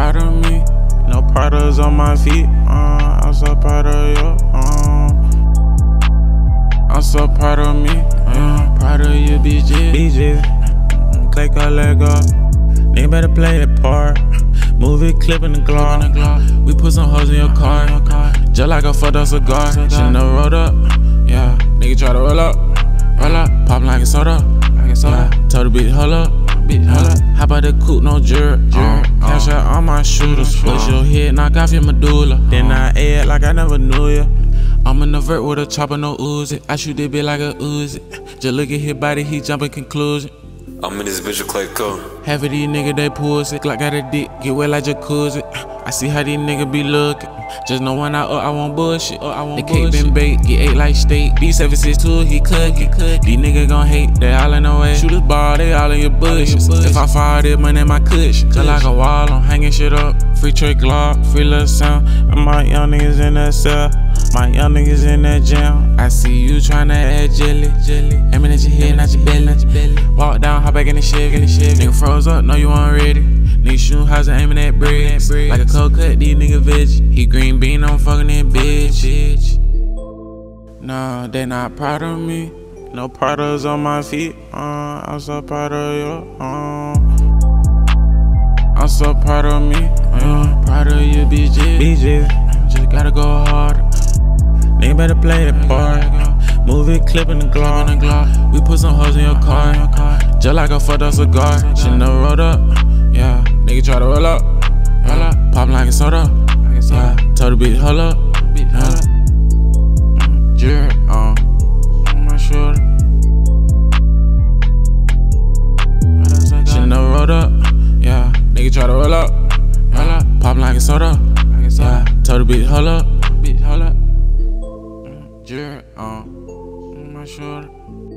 proud of me. No Pradas on my feet. I'm so proud of you. I'm so proud of me. Proud of you, BG. Clayco, let go. Nigga better play that part. Move it, clip in the gloss. We put some hoes in your car. Just like a fucked up cigar. Shouldn't have rolled up. Yeah, nigga try to roll up. Pop like a soda. Yeah, told the bitch, hold up. How about the coupe, no jerk? Cash out all my shooters. Push your head, knock off your medulla. Then I add like I never knew ya. I'm in the vert with a chopper, no Uzi. I shoot that bitch like a Uzi. Just look at his body, he jumping conclusion. I'm in this bitch with Clayco. Half of these niggas, they pussy. Glock got a dick, get wet like jacuzzi. I see how these niggas be looking. Just know when I want bullshit. The cake been baked, get ate like steak. B762, he cooking. These niggas gon' hate, they all in the way. Shooters ball, they all in your bushes. If I fall, this money in my cushion. Just like a wall, I'm hanging shit up. Free trick Glock, free little sound. And my young niggas in that cell. My young niggas in that jam. I see you tryna add jelly. Aiming at your head, not your belly. Walk down, hop back in the Chevy. Nigga froze up, know you ain't ready. Nigga shooting house and aiming at bricks. Like a cold cut, these niggas veg. He green bean, I'm fucking that bitch. Nah, they not proud of me. No Pradas on my feet. I'm so proud of you. I'm so proud of me. Proud of you, BG. Just gotta go harder. Nigga better play that part. Move it, clip in the gloss. We put some hoes in your car. Just like a fucked up cigar. Shouldn't have rolled up. Yeah, nigga try to roll up. Pop like a soda. Yeah, told the bitch, hold up. Jerk on my shoulder. Shouldn't have rolled up. Yeah, nigga try to roll up. Pop like a soda. Yeah, told the bitch, hold up. Jerk on my shoulder.